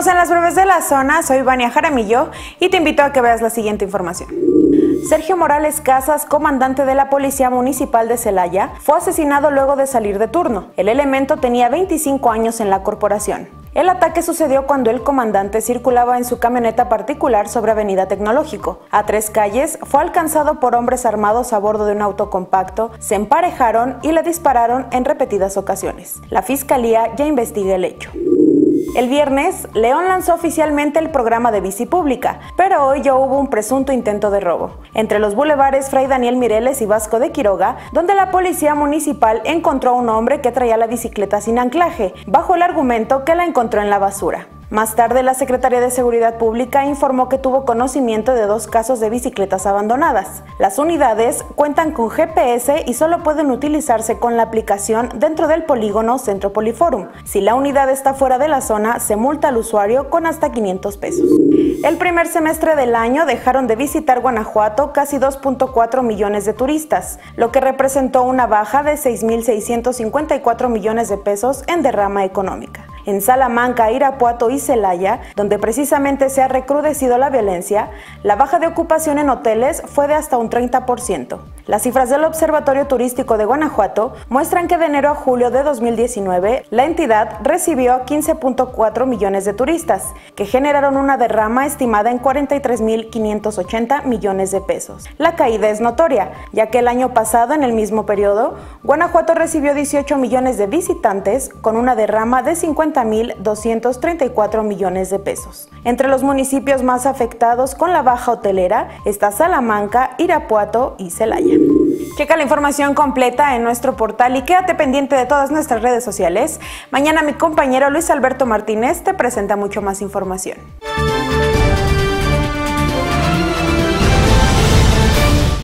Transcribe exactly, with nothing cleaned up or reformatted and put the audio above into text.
Seguimos en las breves de la zona, soy Vania Jaramillo y te invito a que veas la siguiente información. Sergio Morales Casas, comandante de la Policía Municipal de Celaya, fue asesinado luego de salir de turno. El elemento tenía veinticinco años en la corporación. El ataque sucedió cuando el comandante circulaba en su camioneta particular sobre Avenida Tecnológico. A tres calles, fue alcanzado por hombres armados a bordo de un auto compacto, se emparejaron y le dispararon en repetidas ocasiones. La fiscalía ya investiga el hecho. El viernes, León lanzó oficialmente el programa de bici pública, pero hoy ya hubo un presunto intento de robo entre los bulevares Fray Daniel Mireles y Vasco de Quiroga, donde la policía municipal encontró a un hombre que traía la bicicleta sin anclaje, bajo el argumento que la encontró en la basura. Más tarde, la Secretaría de Seguridad Pública informó que tuvo conocimiento de dos casos de bicicletas abandonadas. Las unidades cuentan con G P S y solo pueden utilizarse con la aplicación dentro del polígono Centro Poliforum. Si la unidad está fuera de la zona, se multa al usuario con hasta quinientos pesos. El primer semestre del año dejaron de visitar Guanajuato casi dos punto cuatro millones de turistas, lo que representó una baja de seis mil seiscientos cincuenta y cuatro millones de pesos en derrama económica. En Salamanca, Irapuato y Celaya, donde precisamente se ha recrudecido la violencia, la baja de ocupación en hoteles fue de hasta un treinta por ciento. Las cifras del Observatorio Turístico de Guanajuato muestran que de enero a julio de dos mil diecinueve, la entidad recibió quince punto cuatro millones de turistas, que generaron una derrama estimada en cuarenta y tres mil quinientos ochenta millones de pesos. La caída es notoria, ya que el año pasado, en el mismo periodo, Guanajuato recibió dieciocho millones de visitantes, con una derrama de cincuenta mil doscientos treinta y cuatro millones de pesos. Entre los municipios más afectados con la baja hotelera está Salamanca, Irapuato y Celaya. Checa la información completa en nuestro portal y quédate pendiente de todas nuestras redes sociales. Mañana mi compañero Luis Alberto Martínez te presenta mucho más información.